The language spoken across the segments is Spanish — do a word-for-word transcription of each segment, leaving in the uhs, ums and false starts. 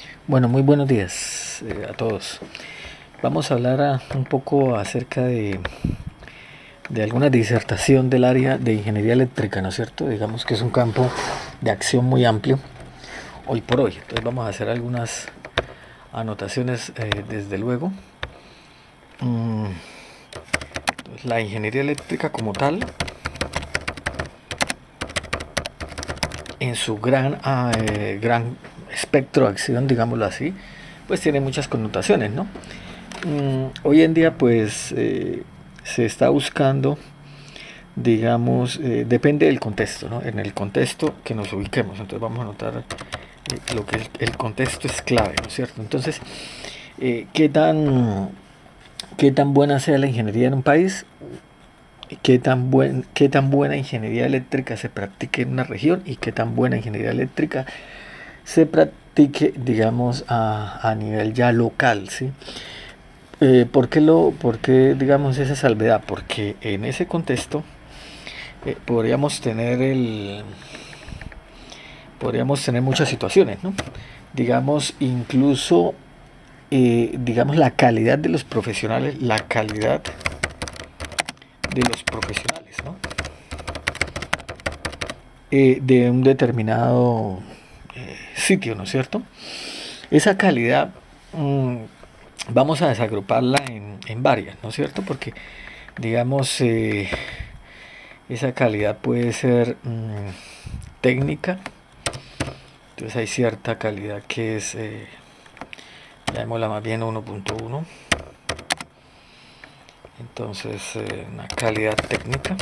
Bueno, muy buenos días eh, a todos. Vamos a hablar a- un poco acerca de, de alguna disertación del área de ingeniería eléctrica, ¿no es cierto? Digamos que es un campo de acción muy amplio hoy por hoy. Entonces vamos a hacer algunas anotaciones eh, desde luego. Mm, pues, la ingeniería eléctrica como tal, en su gran, ah, eh, gran espectro de acción, digámoslo así, pues tiene muchas connotaciones, ¿no? Mm, hoy en día pues eh, se está buscando, digamos, eh, depende del contexto, ¿no? En el contexto que nos ubiquemos, entonces vamos a notar eh, lo que el, el contexto es clave, ¿no es cierto? Entonces, eh, ¿qué tan, qué tan buena sea la ingeniería en un país? ¿Qué tan, buen, ¿Qué tan buena ingeniería eléctrica se practique en una región? ¿Y qué tan buena ingeniería eléctrica se practique, digamos, a, a nivel ya local, ¿sí? Eh, ¿por qué lo, por qué, digamos, esa salvedad? Porque en ese contexto eh, podríamos tener el, podríamos tener muchas situaciones, ¿no? Digamos, incluso, eh, digamos, la calidad de los profesionales, la calidad de los profesionales, ¿no? Eh, de un determinado eh, sitio, ¿no es cierto? Esa calidad mmm, vamos a desagruparla en, en varias, ¿no es cierto? Porque, digamos, eh, esa calidad puede ser mmm, técnica, entonces hay cierta calidad que es, eh, llamémosla más bien uno punto uno, entonces eh, una calidad técnica.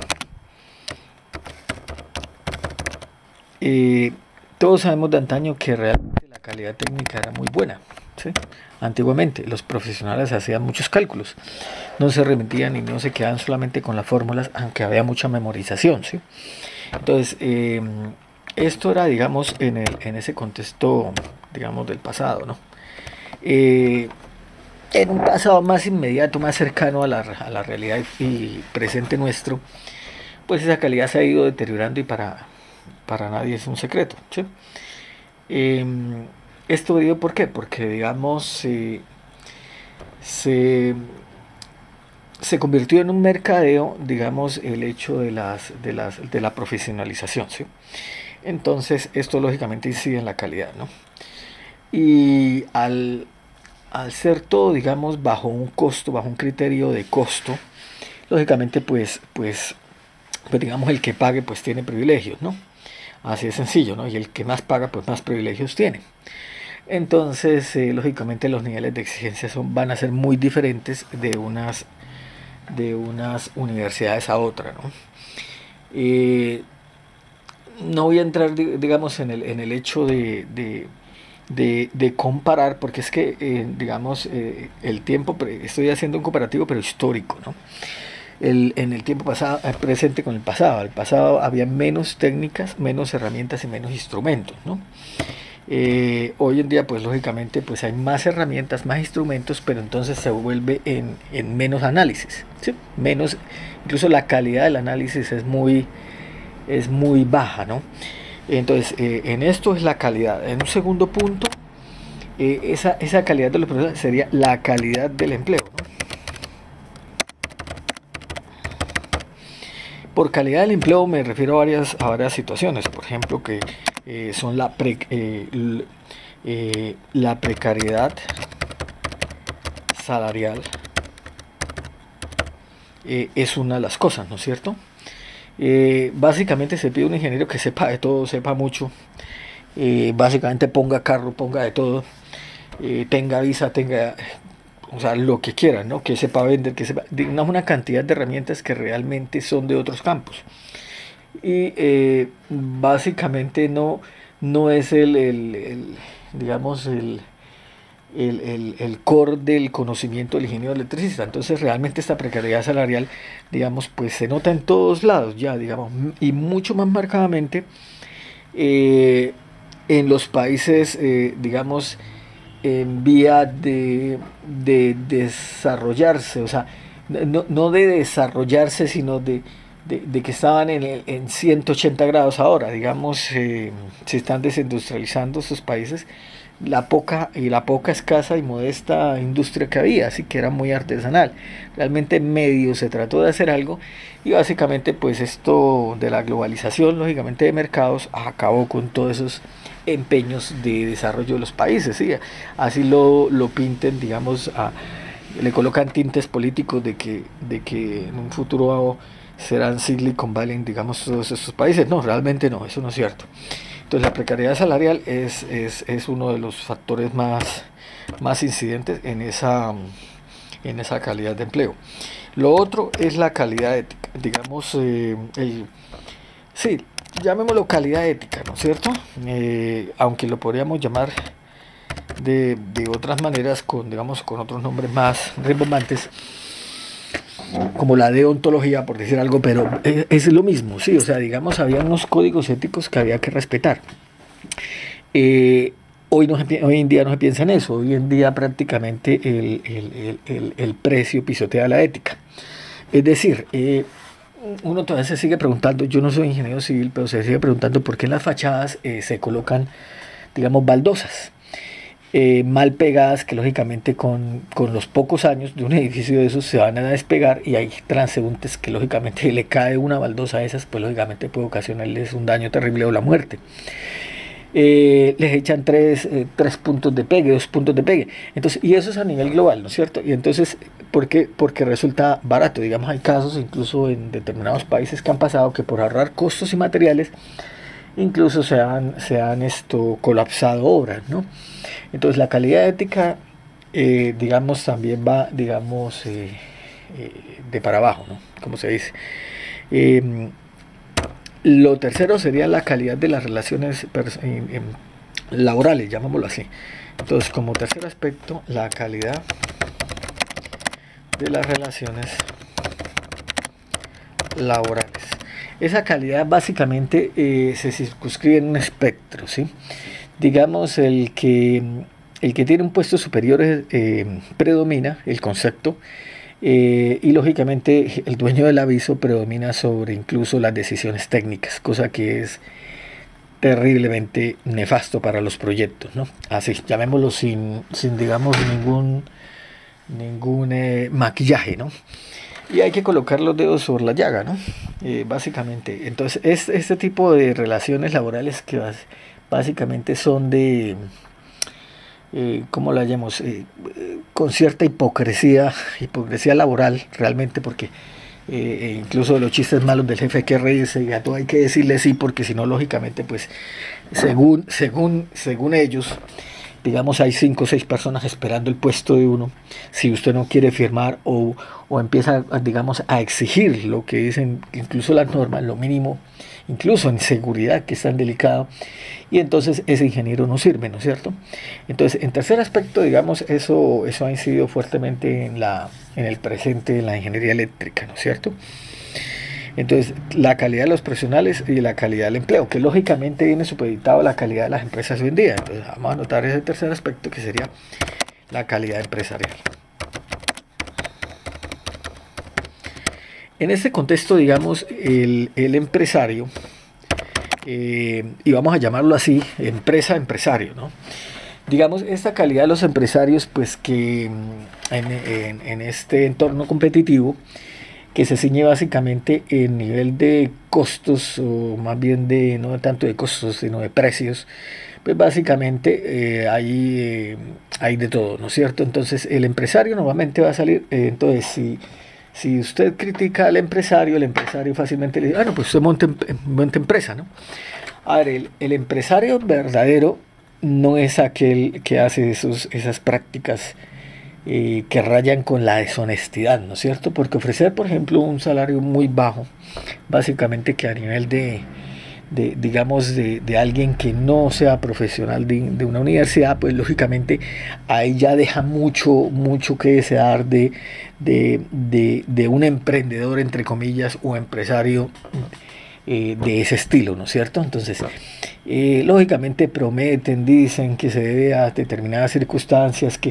Y todos sabemos de antaño que realmente la calidad técnica era muy buena, ¿sí? Antiguamente los profesionales hacían muchos cálculos, no se remitían y no se quedaban solamente con las fórmulas, aunque había mucha memorización, ¿sí? Entonces, eh, esto era, digamos, en, el, en ese contexto, digamos, del pasado, ¿no? Eh, en un pasado más inmediato, más cercano a la, a la realidad y presente nuestro, pues esa calidad se ha ido deteriorando y para, para nadie es un secreto, ¿sí? Eh, esto digo por qué, porque digamos eh, se, se convirtió en un mercadeo, digamos, el hecho de, las, de, las, de la profesionalización, ¿sí? Entonces esto lógicamente incide en la calidad, ¿no? Y al, al ser todo, digamos, bajo un costo, bajo un criterio de costo, lógicamente pues, pues, pues digamos el que pague pues tiene privilegios, ¿no? Así de sencillo, ¿no? Y el que más paga pues más privilegios tiene. Entonces, eh, lógicamente los niveles de exigencia son, van a ser muy diferentes de unas, de unas universidades a otras, ¿no? Eh, no voy a entrar, digamos, en el, en el hecho de, de, de, de comparar, porque es que, eh, digamos, eh, el tiempo, estoy haciendo un comparativo, pero histórico, ¿no? El, en el tiempo pasado, el presente con el pasado. El pasado había menos técnicas, menos herramientas y menos instrumentos, ¿no? Eh, hoy en día, pues lógicamente, pues hay más herramientas, más instrumentos, pero entonces se vuelve en, en menos análisis, ¿sí? Menos, incluso la calidad del análisis es muy, es muy baja, ¿no? Entonces, eh, en esto es la calidad. En un segundo punto, eh, esa, esa calidad de los procesos sería la calidad del empleo, ¿no? Por calidad del empleo me refiero a varias, a varias situaciones, por ejemplo, que eh, son la, pre, eh, l, eh, la precariedad salarial, eh, es una de las cosas, ¿no es cierto? Eh, básicamente se pide un ingeniero que sepa de todo, sepa mucho, eh, básicamente ponga carro, ponga de todo, eh, tenga visa, tenga, o sea, lo que quiera, ¿no? Que sepa vender, que sepa, digamos, una cantidad de herramientas que realmente son de otros campos. Y eh, básicamente no, no es el, el, el digamos, el, el, el, el core del conocimiento del ingeniero electricista. Entonces realmente esta precariedad salarial, digamos, pues se nota en todos lados ya, digamos, y mucho más marcadamente eh, en los países, eh, digamos, en vía de, de desarrollarse, o sea, no, no de desarrollarse, sino de, de, de que estaban en, el- en ciento ochenta grados ahora, digamos, eh, se están desindustrializando estos países, la poca y la poca escasa y modesta industria que había, así que era muy artesanal. Realmente medio se trató de hacer algo y básicamente pues esto de la globalización, lógicamente de mercados, acabó con todos esos empeños de desarrollo de los países, ¿sí? Así lo, lo pinten, digamos, a, le colocan tintes políticos de que, de que en un futuro serán Silicon Valley, digamos, todos estos países. No, realmente no, eso no es cierto. Entonces la precariedad salarial es, es, es uno de los factores más, más incidentes en esa, en esa calidad de empleo. Lo otro es la calidad ética, digamos, eh, el, sí, llamémoslo calidad ética, ¿no es cierto? Eh, aunque lo podríamos llamar de, de otras maneras, con, digamos, con otros nombres más rimbombantes, como la deontología, por decir algo, pero es, es lo mismo, sí, o sea, digamos, había unos códigos éticos que había que respetar. Eh, hoy, no se, hoy en día no se piensa en eso, hoy en día prácticamente el, el, el, el, el precio pisotea la ética. Es decir, eh, uno todavía se sigue preguntando, yo no soy ingeniero civil, pero se sigue preguntando por qué en las fachadas eh, se colocan, digamos, baldosas eh, mal pegadas que lógicamente con, con los pocos años de un edificio de esos se van a despegar, y hay transeúntes que lógicamente le cae una baldosa a esas, pues lógicamente puede ocasionarles un daño terrible o la muerte. Eh, les echan tres, eh, tres puntos de pegue, dos puntos de pegue. Entonces, y eso es a nivel global, ¿no es cierto? Y entonces, ¿por qué? Porque resulta barato. Digamos, hay casos incluso en determinados países que han pasado que por ahorrar costos y materiales, incluso se han, se han esto, colapsado obras, ¿no? Entonces, la calidad ética, eh, digamos, también va, digamos, eh, eh, de para abajo, ¿no? Como se dice. Eh, Lo tercero sería la calidad de las relaciones laborales, llamémoslo así. Entonces, como tercer aspecto, la calidad de las relaciones laborales. Esa calidad básicamente eh, se circunscribe en un espectro, ¿sí? Digamos, el que, el que tiene un puesto superior eh, predomina el concepto. Eh, y lógicamente el dueño del aviso predomina sobre incluso las decisiones técnicas, cosa que es terriblemente nefasto para los proyectos, ¿no? Así, llamémoslo sin, sin digamos, ningún, ningún eh, maquillaje, ¿no? Y hay que colocar los dedos sobre la llaga, ¿no? Eh, básicamente, entonces, es este tipo de relaciones laborales que básicamente son de... Eh, ¿cómo la llamamos? Eh, eh, con cierta hipocresía, hipocresía laboral, realmente, porque eh, eh, incluso los chistes malos del jefe hay que reírse, a todo hay que decirle sí, porque si no, lógicamente, pues, según, según, según ellos, digamos, hay cinco o seis personas esperando el puesto de uno. Si usted no quiere firmar o, o empieza, digamos, a exigir lo que dicen incluso las normas, lo mínimo, incluso en seguridad, que es tan delicado, y entonces ese ingeniero no sirve, ¿no es cierto? Entonces, en tercer aspecto, digamos, eso, eso ha incidido fuertemente en, la, en el presente de la ingeniería eléctrica, ¿no es cierto? Entonces, la calidad de los profesionales y la calidad del empleo, que lógicamente viene supeditado a la calidad de las empresas hoy en día. Entonces, vamos a notar ese tercer aspecto, que sería la calidad empresarial. En este contexto, digamos, el, el empresario, eh, y vamos a llamarlo así, empresa, empresario, ¿no? Digamos, esta calidad de los empresarios, pues que en, en, en este entorno competitivo, que se ciñe básicamente en nivel de costos, o más bien de, no tanto de costos, sino de precios, pues básicamente eh, hay, eh, hay de todo, ¿no es cierto? Entonces, el empresario normalmente va a salir, eh, entonces, si... Si usted critica al empresario, el empresario fácilmente le dice, bueno, pues usted monta, monta empresa, ¿no? A ver, el, el empresario verdadero no es aquel que hace esos, esas prácticas eh, que rayan con la deshonestidad, ¿no es cierto? Porque ofrecer, por ejemplo, un salario muy bajo, básicamente que a nivel de, de digamos, de, de alguien que no sea profesional de, de una universidad, pues lógicamente ahí ya deja mucho, mucho que desear de, de, de, de un emprendedor, entre comillas, o empresario eh, de ese estilo, ¿no es cierto? Entonces, eh, lógicamente prometen, dicen que se debe a determinadas circunstancias, que,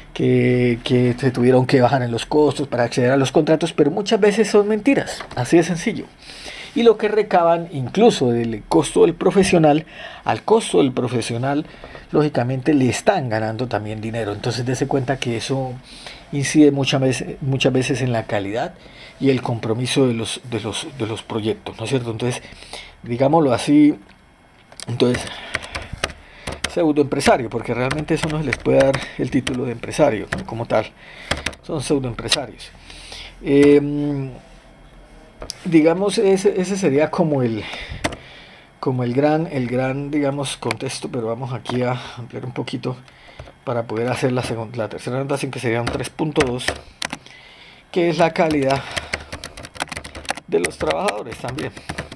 que, que se tuvieron que bajar en los costos para acceder a los contratos, pero muchas veces son mentiras, así de sencillo. Y lo que recaban incluso del costo del profesional, al costo del profesional, lógicamente le están ganando también dinero. Entonces dése cuenta que eso incide muchas veces, muchas veces en la calidad y el compromiso de los, de los, de los proyectos, ¿no es cierto? Entonces, digámoslo así, entonces, pseudoempresario, porque realmente eso no se les puede dar el título de empresario, ¿no? Como tal, son pseudoempresarios. Eh, digamos, ese, ese sería como el como el gran, el gran, digamos, contexto, pero vamos aquí a ampliar un poquito para poder hacer la, segunda, la tercera anotación, que sería un tres punto dos, que es la calidad de los trabajadores también.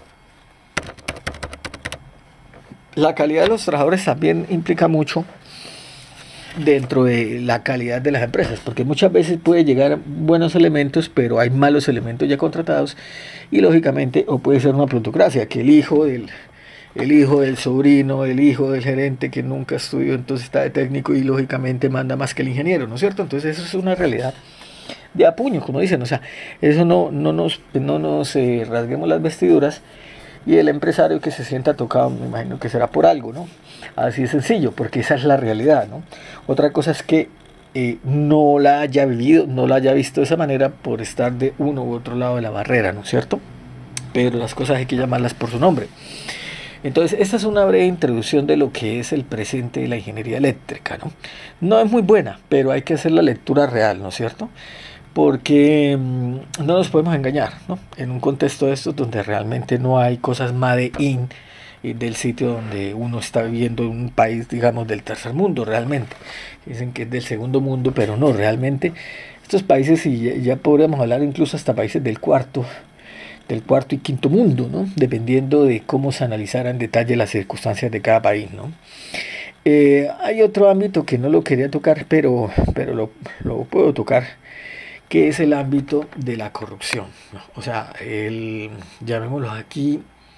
La calidad de los trabajadores también implica mucho dentro de la calidad de las empresas, porque muchas veces puede llegar buenos elementos, pero hay malos elementos ya contratados, y lógicamente, o puede ser una plutocracia, que el hijo del el hijo del sobrino, el hijo del gerente que nunca estudió, entonces está de técnico y lógicamente manda más que el ingeniero, ¿no es cierto? Entonces eso es una realidad de a puño, como dicen, o sea, eso no, no nos, no nos eh, rasguemos las vestiduras, y el empresario que se sienta tocado, me imagino que será por algo, ¿no? Así de sencillo, porque esa es la realidad, ¿no? Otra cosa es que eh, no la haya vivido, no la haya visto de esa manera por estar de uno u otro lado de la barrera, ¿no es cierto? Pero las cosas hay que llamarlas por su nombre. Entonces, esta es una breve introducción de lo que es el presente de la ingeniería eléctrica, ¿no? No es muy buena, pero hay que hacer la lectura real, ¿no es cierto? Porque mmm, no nos podemos engañar, ¿no? En un contexto de estos donde realmente no hay cosas made in eh, del sitio donde uno está viviendo en un país, digamos, del tercer mundo, realmente. Dicen que es del segundo mundo, pero no, realmente estos países, y ya, ya podríamos hablar incluso hasta países del cuarto, del cuarto y quinto mundo, ¿no? Dependiendo de cómo se analizara en detalle las circunstancias de cada país, ¿no? Eh, hay otro ámbito que no lo quería tocar, pero, pero lo, lo puedo tocar, que es el ámbito de la corrupción, ¿no? O sea, el, llamémoslo aquí,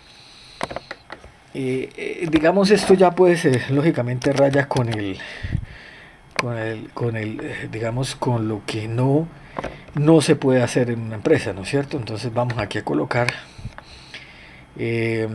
eh, eh, digamos, esto ya puede ser, lógicamente raya con el, con el, con el eh, digamos, con lo que no no se puede hacer en una empresa, ¿no es cierto? Entonces vamos aquí a colocar eh,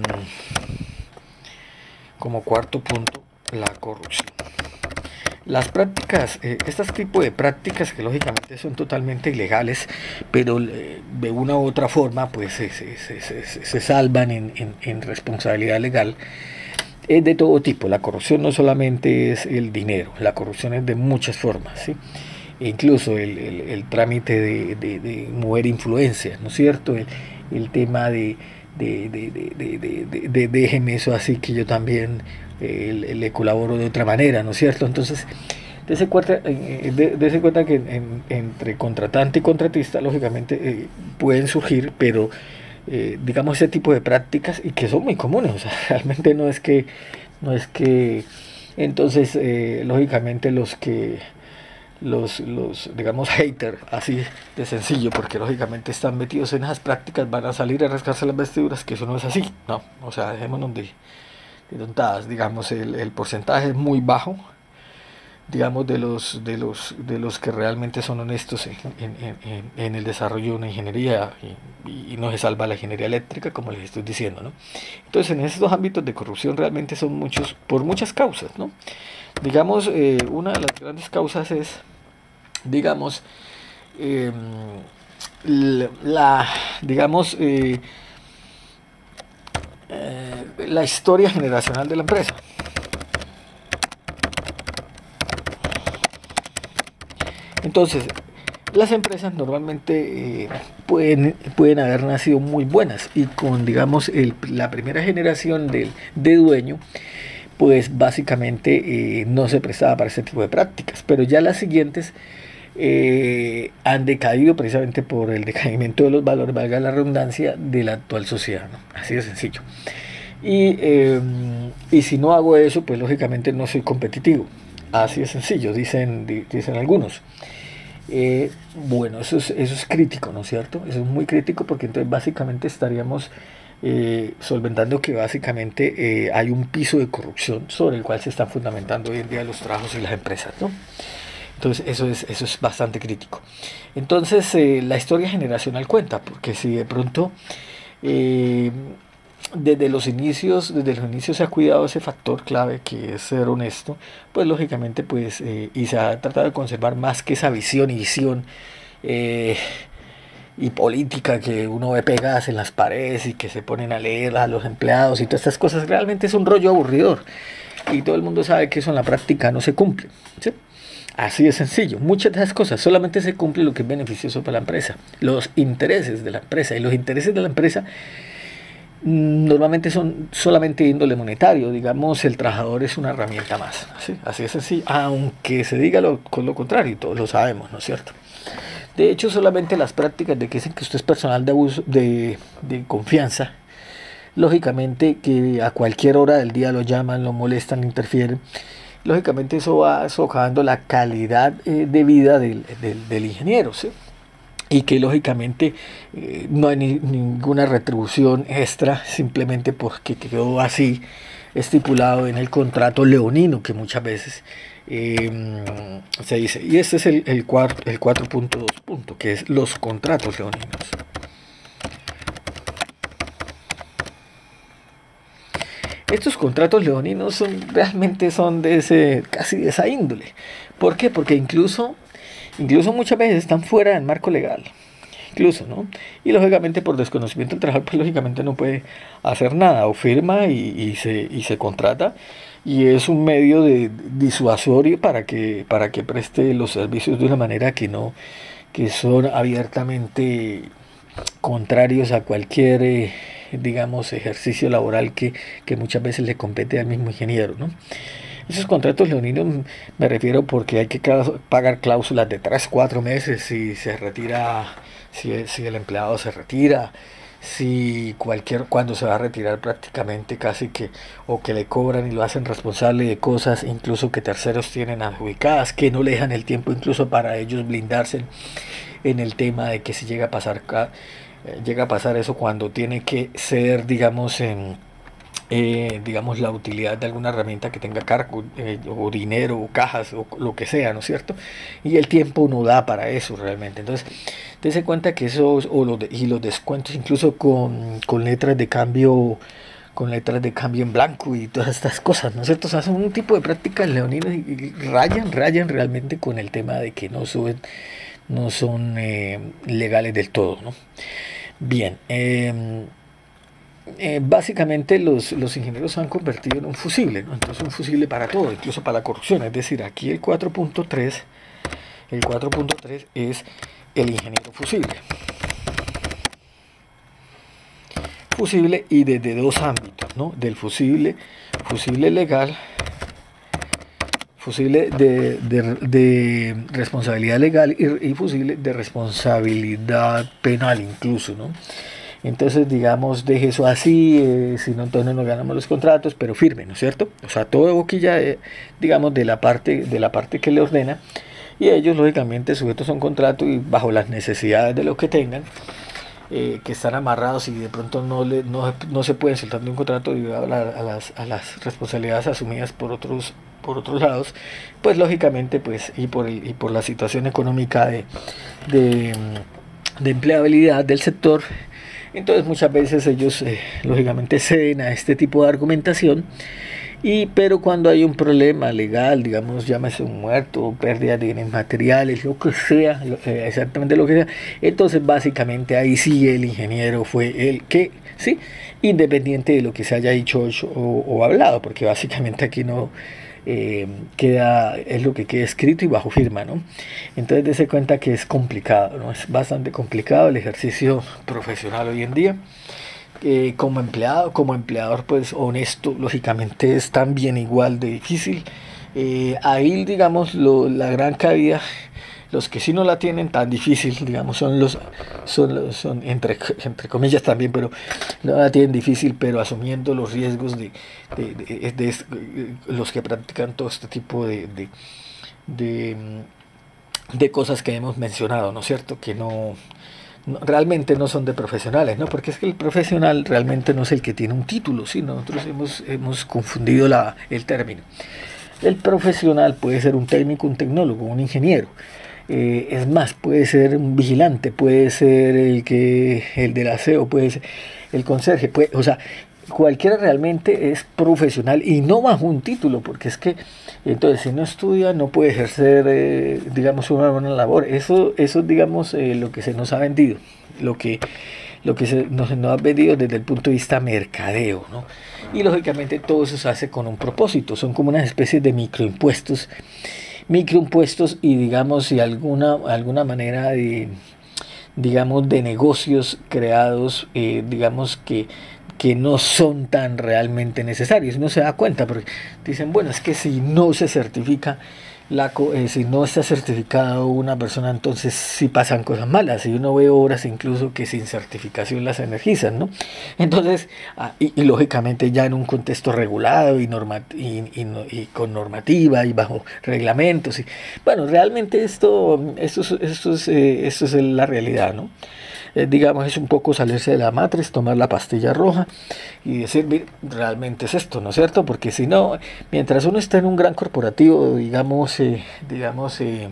como cuarto punto la corrupción. Las prácticas, eh, estos tipos de prácticas que lógicamente son totalmente ilegales, pero eh, de una u otra forma pues se, se, se, se, se salvan en, en, en responsabilidad legal, es de todo tipo. La corrupción no solamente es el dinero, la corrupción es de muchas formas, ¿sí? Incluso el, el, el trámite de, de, de mover influencia, ¿no es cierto? El, el tema de, de, de, de, de, de, de déjeme eso así que yo también eh, le colaboro de otra manera, ¿no es cierto? Entonces, dése cuenta, eh, de, de cuenta que en, entre contratante y contratista, lógicamente, eh, pueden surgir, pero eh, digamos ese tipo de prácticas, y que son muy comunes, o sea, realmente no es que, no es que, entonces, eh, lógicamente los que Los, los, digamos, haters, así de sencillo, porque lógicamente están metidos en esas prácticas, van a salir a rascarse las vestiduras, que eso no es así, no, o sea, dejémonos de, de tontadas, digamos, el, el porcentaje es muy bajo, digamos, de los, de los, de los que realmente son honestos en, en, en, en el desarrollo de una ingeniería, y, y no se salva la ingeniería eléctrica, como les estoy diciendo, ¿no? Entonces, en esos dos ámbitos de corrupción realmente son muchos, por muchas causas, ¿no? Digamos, eh, una de las grandes causas es, digamos, eh, la, digamos, eh, eh, la historia generacional de la empresa. Entonces, las empresas normalmente eh, pueden, pueden haber nacido muy buenas, y con, digamos, el, la primera generación del, de dueño, pues básicamente eh, no se prestaba para ese tipo de prácticas, pero ya las siguientes eh, han decaído precisamente por el decaimiento de los valores, valga la redundancia, de la actual sociedad, ¿no? Así de sencillo. Y, eh, y si no hago eso, pues lógicamente no soy competitivo. Así de sencillo, dicen, dicen algunos. Eh, bueno, eso es, eso es crítico, ¿no es cierto? Eso es muy crítico, porque entonces básicamente estaríamos eh, solventando que básicamente eh, hay un piso de corrupción sobre el cual se están fundamentando hoy en día los trabajos y las empresas, ¿no? Entonces eso es, eso es bastante crítico. Entonces eh, la historia generacional cuenta, porque si de pronto eh, desde los inicios, desde los inicios se ha cuidado ese factor clave que es ser honesto, pues lógicamente pues eh, y se ha tratado de conservar más que esa visión y visión eh, y política que uno ve pegadas en las paredes y que se ponen a leer a los empleados y todas estas cosas. Realmente es un rollo aburridor y todo el mundo sabe que eso en la práctica no se cumple, ¿sí? Así de sencillo. Muchas de esas cosas solamente se cumple lo que es beneficioso para la empresa, los intereses de la empresa, y los intereses de la empresa normalmente son solamente de índole monetario. Digamos, el trabajador es una herramienta más, ¿sí? Así de sencillo, aunque se diga lo, con lo contrario, todos lo sabemos, ¿no es cierto? De hecho, solamente las prácticas de que dicen que usted es personal de abuso, de, de confianza, lógicamente que a cualquier hora del día lo llaman, lo molestan, interfieren, lógicamente eso va socavando la calidad eh, de vida del, del, del ingeniero, ¿sí? Y que lógicamente eh, no hay ni, ninguna retribución extra, simplemente porque quedó así estipulado en el contrato leonino, que muchas veces eh, se dice. Y este es el, el, cuatro, el cuatro punto dos punto, que es los contratos leoninos. Estos contratos leoninos son, realmente son de ese, casi de esa índole. ¿Por qué? Porque incluso, incluso muchas veces están fuera del marco legal. Incluso, ¿no? Y lógicamente por desconocimiento del trabajador, pues lógicamente no puede hacer nada. O firma y, y, se, y se contrata. Y es un medio de disuasorio para que, para que preste los servicios de una manera que no, que son abiertamente contrarios a cualquier... Eh, digamos, ejercicio laboral que, que muchas veces le compete al mismo ingeniero, ¿no? Esos contratos leoninos me refiero porque hay que pagar cláusulas de tres, cuatro meses si se retira, si, si el empleado se retira, si cualquier, cuando se va a retirar prácticamente casi que, o que le cobran y lo hacen responsable de cosas incluso que terceros tienen adjudicadas, que no le dejan el tiempo incluso para ellos blindarse en el tema de que si llega a pasar llega a pasar eso cuando tiene que ser, digamos, en, eh, digamos, la utilidad de alguna herramienta que tenga cargo, eh, o dinero, o cajas, o lo que sea, ¿no es cierto? Y el tiempo no da para eso realmente. Entonces, dése cuenta que esos, o los de, y los descuentos incluso con, con letras de cambio, con letras de cambio en blanco y todas estas cosas, ¿no es cierto? O sea, son un tipo de prácticas leoninas y, y rayan, rayan realmente con el tema de que no suben, no son eh, legales del todo, ¿no? Bien, eh, eh, básicamente los, los ingenieros se han convertido en un fusible, ¿no? Entonces un fusible para todo, incluso para la corrupción. Es decir, aquí el cuatro punto tres, el cuatro punto tres es el ingeniero fusible. Fusible y desde dos ámbitos, ¿no? Del fusible, fusible legal, fusible de, de, de responsabilidad legal y, y fusible de responsabilidad penal incluso, ¿no? Entonces, digamos, deje eso así, eh, si no, entonces no nos ganamos los contratos, pero firme, ¿no es cierto? O sea, todo boquilla, eh, digamos, de la parte de la parte que le ordena, y ellos, lógicamente, sujetos a un contrato y bajo las necesidades de lo que tengan, eh, que están amarrados y de pronto no, le, no, no se pueden soltar de un contrato debido a, la, a, las, a las responsabilidades asumidas por otros por otros lados, pues lógicamente pues y por, el, y por la situación económica de, de, de empleabilidad del sector, entonces muchas veces ellos eh, lógicamente ceden a este tipo de argumentación. Y pero cuando hay un problema legal, digamos, llámese un muerto, pérdida de bienes materiales, lo que sea, lo, eh, exactamente lo que sea, entonces básicamente ahí sí el ingeniero fue el que, sí, independiente de lo que se haya dicho o, o hablado, porque básicamente aquí no eh, queda, es lo que queda escrito y bajo firma, ¿no? Entonces dése cuenta que es complicado, ¿no? Es bastante complicado el ejercicio profesional hoy en día. Eh, como empleado, como empleador, pues honesto, lógicamente es también igual de difícil. Eh, ahí, digamos, lo, la gran cabida, los que sí no la tienen tan difícil, digamos, son los, son, los, son entre, entre comillas también, pero no la tienen difícil, pero asumiendo los riesgos de, de, de, de, de, de los que practican todo este tipo de, de, de, de cosas que hemos mencionado, ¿no es cierto? Que no... No, realmente no son de profesionales, ¿no? Porque es que el profesional realmente no es el que tiene un título, sí, nosotros hemos, hemos confundido la, el término. El profesional puede ser un técnico, un tecnólogo, un ingeniero. Eh, es más, puede ser un vigilante, puede ser el que el del aseo, puede ser el conserje, puede, o sea, cualquiera realmente es profesional y no bajo un título, porque es que entonces si no estudia no puede ejercer, eh, digamos, una buena labor. Eso, eso digamos, eh, lo que se nos ha vendido, lo que, lo que se nos, nos ha vendido desde el punto de vista mercadeo, ¿no? Y lógicamente todo eso se hace con un propósito, son como unas especies de microimpuestos, microimpuestos y digamos, y alguna, alguna manera de, digamos, de negocios creados, eh, digamos que que no son tan realmente necesarios. Uno se da cuenta porque dicen, bueno, es que si no se certifica, la, eh, si no está certificado una persona, entonces sí pasan cosas malas. Y uno ve obras incluso que sin certificación las energizan, ¿no? Entonces, ah, y, y lógicamente ya en un contexto regulado y, norma, y, y, y con normativa y bajo reglamentos. Y, bueno, realmente esto, esto, es, esto, es, eh, esto es la realidad, ¿no? Eh, digamos, es un poco salirse de la matriz, tomar la pastilla roja y decir, mire, realmente es esto, ¿no es cierto? Porque si no, mientras uno está en un gran corporativo, digamos, eh, digamos, eh,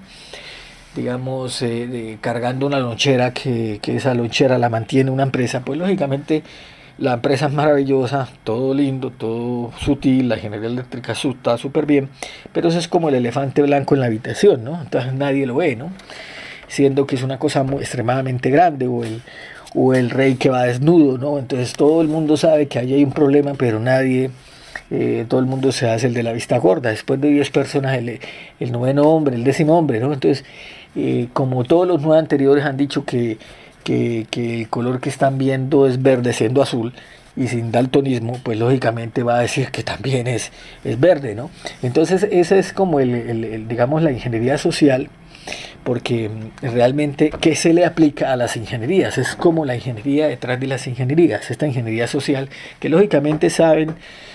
digamos, eh, de, cargando una lonchera, que, que esa lonchera la mantiene una empresa, pues lógicamente la empresa es maravillosa, todo lindo, todo sutil, la ingeniería eléctrica está súper bien, pero eso es como el elefante blanco en la habitación, ¿no? Entonces nadie lo ve, ¿no? Siendo que es una cosa muy, extremadamente grande, o el, o el rey que va desnudo, ¿no? Entonces todo el mundo sabe que ahí hay un problema, pero nadie, eh, todo el mundo se hace el de la vista gorda. Después de diez personas, el, el noveno hombre, el décimo hombre, ¿no? Entonces, eh, como todos los nueve anteriores han dicho que, que, que el color que están viendo es verde siendo azul, y sin daltonismo, pues lógicamente va a decir que también es, es verde, ¿no? Entonces, esa es como el, el, el digamos, la ingeniería social, porque realmente, ¿qué se le aplica a las ingenierías? Es como la ingeniería detrás de las ingenierías, esta ingeniería social, que lógicamente saben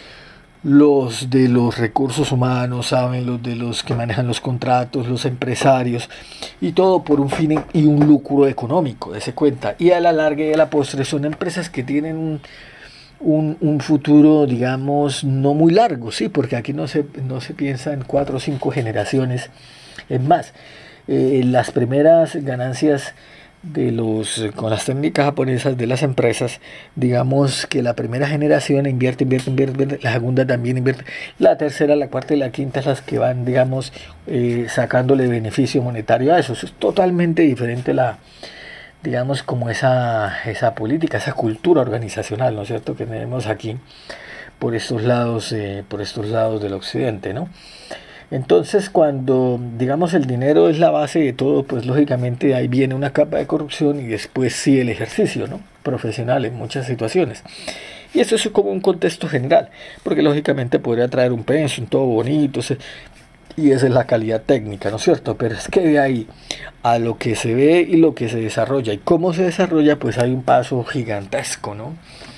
los de los recursos humanos, saben los de los que manejan los contratos, los empresarios, y todo por un fin y un lucro económico, dése cuenta. Y a la larga y a la postre son empresas que tienen un, un, un futuro, digamos, no muy largo, sí, porque aquí no se, no se piensa en cuatro o cinco generaciones. Es más, Eh, las primeras ganancias de los con las técnicas japonesas de las empresas, digamos que la primera generación invierte, invierte, invierte, invierte, la segunda también invierte, la tercera, la cuarta y la quinta es las que van, digamos, eh, sacándole beneficio monetario a eso. Eso es totalmente diferente la, digamos, como esa, esa política, esa cultura organizacional, ¿no es cierto?, que tenemos aquí por estos lados, eh, por estos lados del occidente, ¿no? Entonces, cuando, digamos, el dinero es la base de todo, pues lógicamente ahí viene una capa de corrupción y después sí el ejercicio, ¿no?, profesional en muchas situaciones. Y eso es como un contexto general, porque lógicamente podría traer un pensum, todo bonito, se, y esa es la calidad técnica, ¿no es cierto? Pero es que de ahí a lo que se ve y lo que se desarrolla y cómo se desarrolla, pues hay un paso gigantesco, ¿no?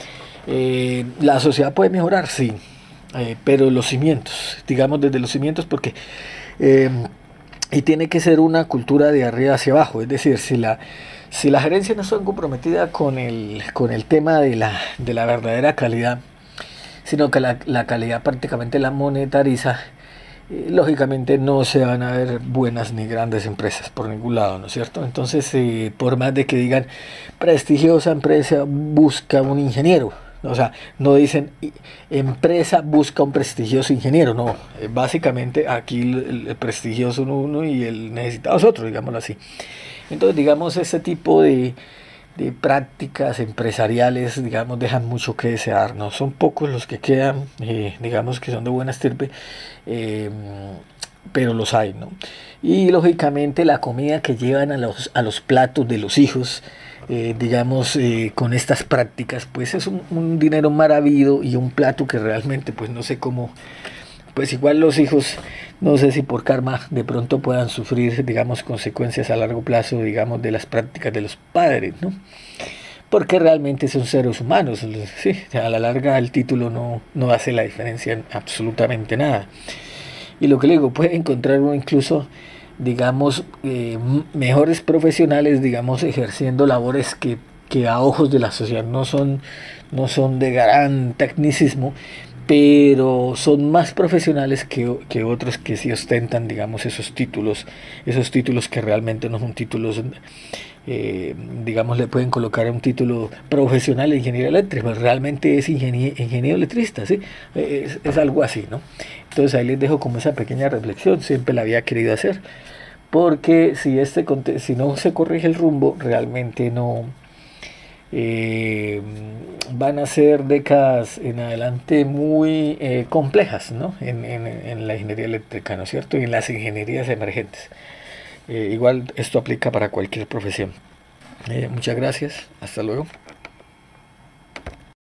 Eh, la sociedad puede mejorar, sí. Eh, pero los cimientos, digamos desde los cimientos, porque eh, y tiene que ser una cultura de arriba hacia abajo, es decir, si la, si la gerencia no está comprometida con el, con el tema de la, de la verdadera calidad, sino que la, la calidad prácticamente la monetariza, eh, lógicamente no se van a ver buenas ni grandes empresas por ningún lado, ¿no es cierto? Entonces, eh, por más de que digan prestigiosa empresa busca un ingeniero, o sea, no dicen empresa busca un prestigioso ingeniero, no. Básicamente aquí el, el prestigioso es uno y el necesitado es otro, digámoslo así. Entonces, digamos, ese tipo de, de prácticas empresariales, digamos, dejan mucho que desear, ¿no? Son pocos los que quedan, eh, digamos, que son de buena estirpe, eh, pero los hay, ¿no? Y lógicamente la comida que llevan a los, a los platos de los hijos, Eh, digamos, eh, con estas prácticas, pues es un, un dinero maravido y un plato que realmente, pues no sé cómo, pues igual los hijos, no sé si por karma de pronto puedan sufrir, digamos, consecuencias a largo plazo, digamos, de las prácticas de los padres, ¿no? Porque realmente son seres humanos, sí, a la larga el título no, no hace la diferencia en absolutamente nada. Y lo que le digo, puede encontrar uno incluso, digamos, eh, mejores profesionales, digamos, ejerciendo labores que, que a ojos de la sociedad no son, no son de gran tecnicismo, pero son más profesionales que, que otros que sí ostentan, digamos, esos títulos, esos títulos que realmente no son títulos, eh, digamos, le pueden colocar un título profesional de ingeniería eléctrica, pero realmente es ingeniero, ingeniero electricista, ¿sí? Es, es algo así, ¿no? Entonces ahí les dejo como esa pequeña reflexión, siempre la había querido hacer, porque si, este, si no se corrige el rumbo, realmente no... Eh, van a ser décadas en adelante muy eh, complejas, ¿no? En, en, en la ingeniería eléctrica, ¿no es cierto? Y en las ingenierías emergentes. Eh, igual esto aplica para cualquier profesión. Eh, muchas gracias, hasta luego.